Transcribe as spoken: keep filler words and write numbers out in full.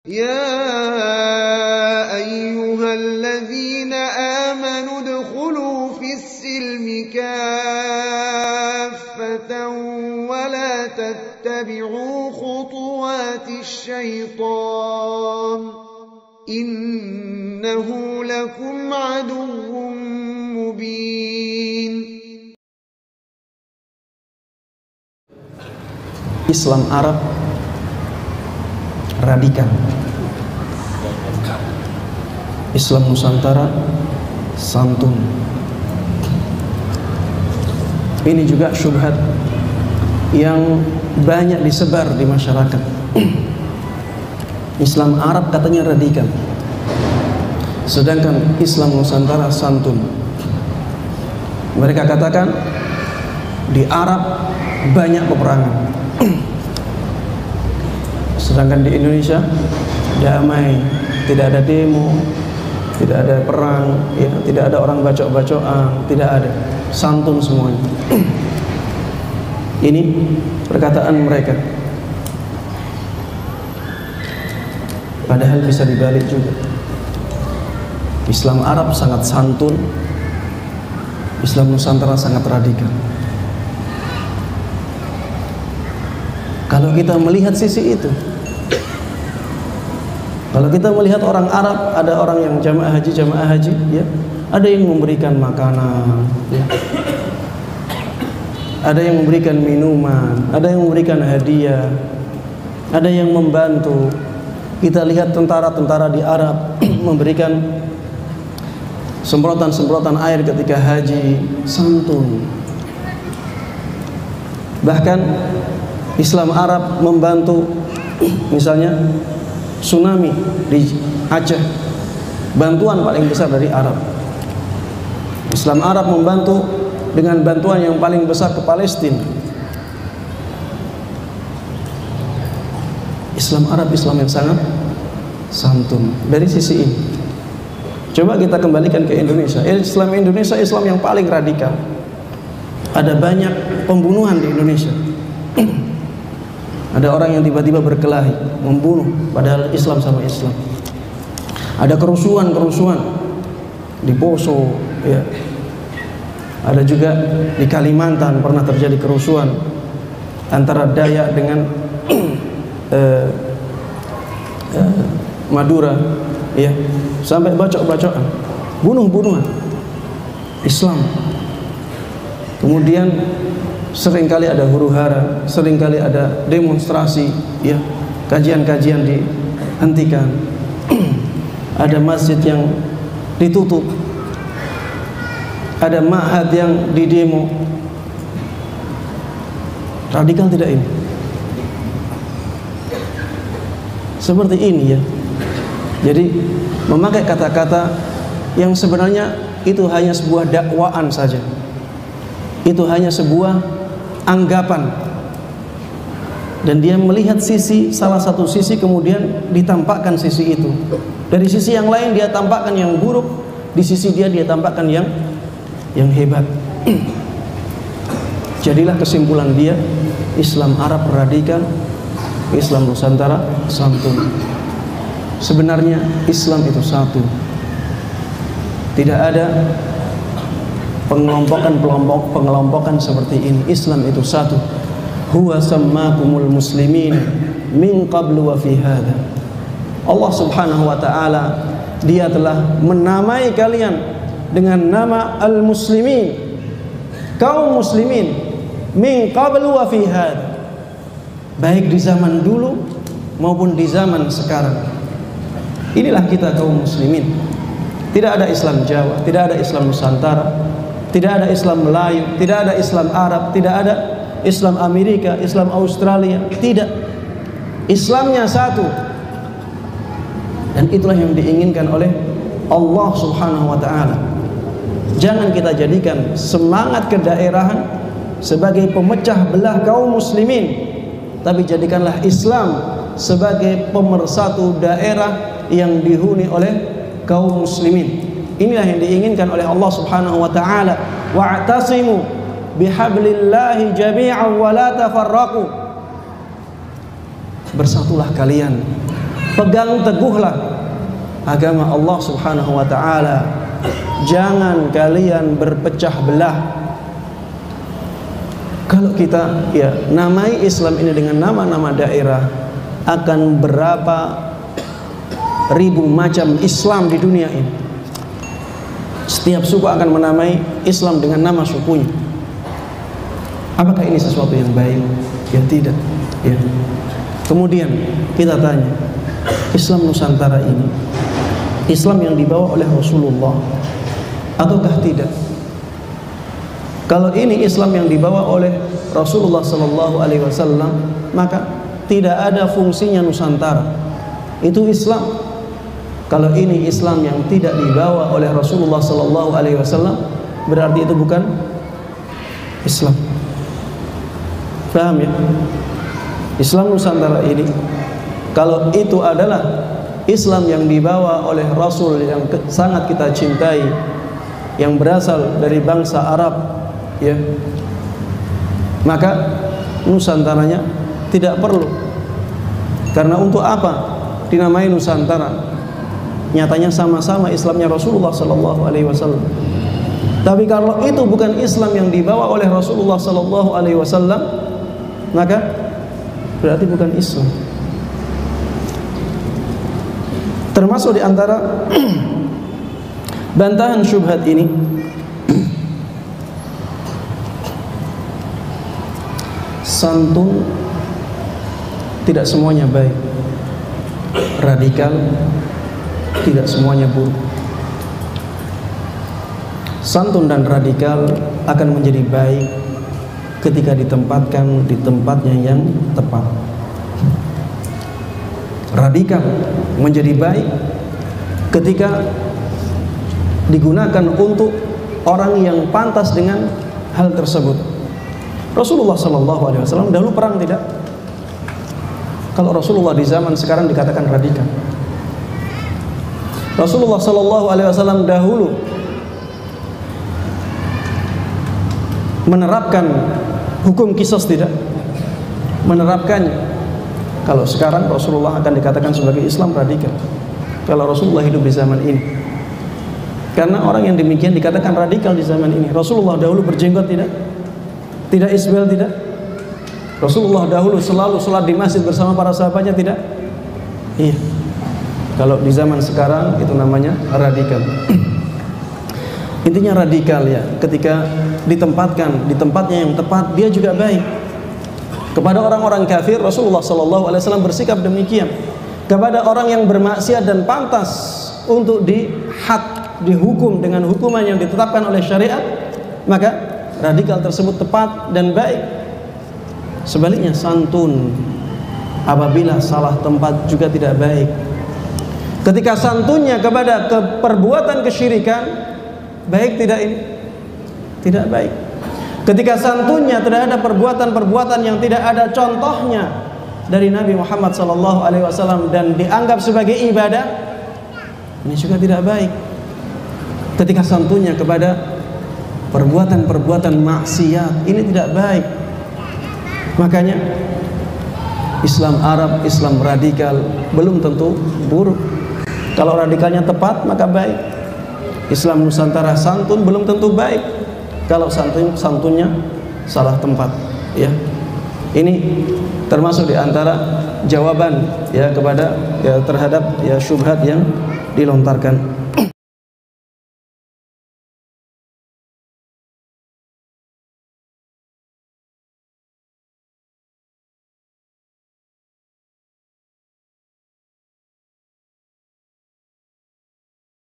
يا أيها الذين آمنوا ادخلوا في السلم كافة ولا تتبعوا خطوات الشيطان إنه لكم عدو مبين. Islam Arab radikal, Islam Nusantara santun. Ini juga syubhat yang banyak disebar di masyarakat. Islam Arab katanya radikal, sedangkan Islam Nusantara santun. Mereka katakan di Arab banyak peperangan, sedangkan di Indonesia damai, tidak ada demo, tidak ada perang, ya, tidak ada orang bacok-bacokan, tidak ada, santun semuanya. Ini perkataan mereka. Padahal bisa dibalik juga. Islam Arab sangat santun, Islam Nusantara sangat radikal. Kalau kita melihat sisi itu, kalau kita melihat orang Arab, ada orang yang jamaah haji, jamaah haji, ya, ada yang memberikan makanan, ya, ada yang memberikan minuman, ada yang memberikan hadiah, ada yang membantu. Kita lihat tentara-tentara di Arab memberikan semprotan-semprotan air ketika haji, santun. Bahkan Islam Arab membantu, misalnya tsunami di Aceh, bantuan paling besar dari Arab. Islam Arab membantu dengan bantuan yang paling besar ke Palestina. Islam Arab Islam yang sangat santun dari sisi ini. Coba kita kembalikan ke Indonesia. Islam Indonesia Islam yang paling radikal. Ada banyak pembunuhan di Indonesia. Ada orang yang tiba-tiba berkelahi, membunuh, padahal Islam sama Islam. Ada kerusuhan-kerusuhan di Poso, ya. Ada juga di Kalimantan pernah terjadi kerusuhan antara Dayak dengan eh, eh, Madura, ya. Sampai bacok-bacokan, bunuh-bunuhan Islam. Kemudian seringkali ada huru-hara, seringkali ada demonstrasi, ya, kajian-kajian dihentikan, ada masjid yang ditutup, ada ma'had yang didemo. Radikal tidak ini? Seperti ini, ya. Jadi memakai kata-kata yang sebenarnya itu hanya sebuah dakwaan saja, itu hanya sebuah anggapan, dan dia melihat sisi, salah satu sisi, kemudian ditampakkan sisi itu. Dari sisi yang lain dia tampakkan yang buruk, di sisi dia dia tampakkan yang yang hebat. Jadilah kesimpulan dia, Islam Arab radikal, Islam Nusantara santun. Sebenarnya Islam itu satu, tidak ada pengelompokan-pengelompok pengelompokan seperti ini. Islam itu satu. Huwa sammakumul muslimin min qablu wa fi hadha. Allah Subhanahu wa taala, Dia telah menamai kalian dengan nama al-muslimin, kaum muslimin, min qablu wa fi hadha, baik di zaman dulu maupun di zaman sekarang. Inilah kita kaum muslimin. Tidak ada Islam Jawa, tidak ada Islam Nusantara, tidak ada Islam Melayu, tidak ada Islam Arab, tidak ada Islam Amerika, Islam Australia, tidak. Islamnya satu. Dan itulah yang diinginkan oleh Allah Subhanahu wa taala. Jangan kita jadikan semangat kedaerahan sebagai pemecah belah kaum muslimin, tapi jadikanlah Islam sebagai pemersatu daerah yang dihuni oleh kaum muslimin. Inilah yang diinginkan oleh Allah Subhanahu wa taala. Wa'tasimu bihablillahi jami'an wa la tafarraqu. Bersatulah kalian pegang teguhlah agama Allah Subhanahu wa taala. Jangan kalian berpecah belah. Kalau kita ya namai Islam ini dengan nama-nama daerah, akan berapa ribu macam Islam di dunia ini. Setiap suku akan menamai Islam dengan nama sukunya. Apakah ini sesuatu yang baik? Ya tidak. Ya. Kemudian kita tanya, Islam Nusantara ini Islam yang dibawa oleh Rasulullah ataukah tidak? Kalau ini Islam yang dibawa oleh Rasulullah Sallallahu Alaihi Wasallam, maka tidak ada fungsinya Nusantara. Itu Islam. Kalau ini Islam yang tidak dibawa oleh Rasulullah Sallallahu Alaihi Wasallam, berarti itu bukan Islam. Paham ya? Islam Nusantara ini, kalau itu adalah Islam yang dibawa oleh Rasul yang sangat kita cintai, yang berasal dari bangsa Arab, ya, maka Nusantaranya tidak perlu. Karena untuk apa dinamai Nusantara? Nyatanya sama-sama Islamnya Rasulullah Sallallahu Alaihi Wasallam. Tapi kalau itu bukan Islam yang dibawa oleh Rasulullah Sallallahu Alaihi Wasallam, maka berarti bukan Islam. Termasuk di antara bantahan syubhat ini, santun tidak semuanya baik, radikal tidak semuanya buruk. Santun dan radikal akan menjadi baik ketika ditempatkan di tempatnya yang tepat. Radikal menjadi baik ketika digunakan untuk orang yang pantas dengan hal tersebut. Rasulullah Sallallahu Alaihi Wasallam dahulu perang tidak? Kalau Rasulullah di zaman sekarang dikatakan radikal. Rasulullah Sallallahu Alaihi Wasallam dahulu menerapkan hukum qisas tidak? Menerapkannya. Kalau sekarang Rasulullah akan dikatakan sebagai Islam radikal. Kalau Rasulullah hidup di zaman ini, karena orang yang demikian dikatakan radikal di zaman ini. Rasulullah dahulu berjenggot tidak? Tidak isbal tidak? Rasulullah dahulu selalu sholat di masjid bersama para sahabatnya tidak? Iya. Kalau di zaman sekarang itu namanya radikal. Intinya radikal ya, ketika ditempatkan di tempatnya yang tepat, dia juga baik. Kepada orang-orang kafir, Rasulullah Sallallahu Alaihi Wasallam bersikap demikian. Kepada orang yang bermaksiat dan pantas untuk dihad, dihukum dengan hukuman yang ditetapkan oleh syariat, maka radikal tersebut tepat dan baik. Sebaliknya santun, apabila salah tempat juga tidak baik. Ketika santunnya kepada ke perbuatan kesyirikan, baik tidak ini? Tidak baik. Ketika santunnya tidak ada perbuatan-perbuatan yang tidak ada contohnya dari Nabi Muhammad Sallallahu Alaihi Wasallam dan dianggap sebagai ibadah, ini juga tidak baik. Ketika santunnya kepada perbuatan-perbuatan maksiat, ini tidak baik. Makanya Islam Arab, Islam radikal belum tentu buruk. Kalau radikalnya tepat maka baik. Islam Nusantara santun belum tentu baik kalau santun santunnya salah tempat, ya. Ini termasuk di antara jawaban ya kepada ya terhadap ya syubhat yang dilontarkan.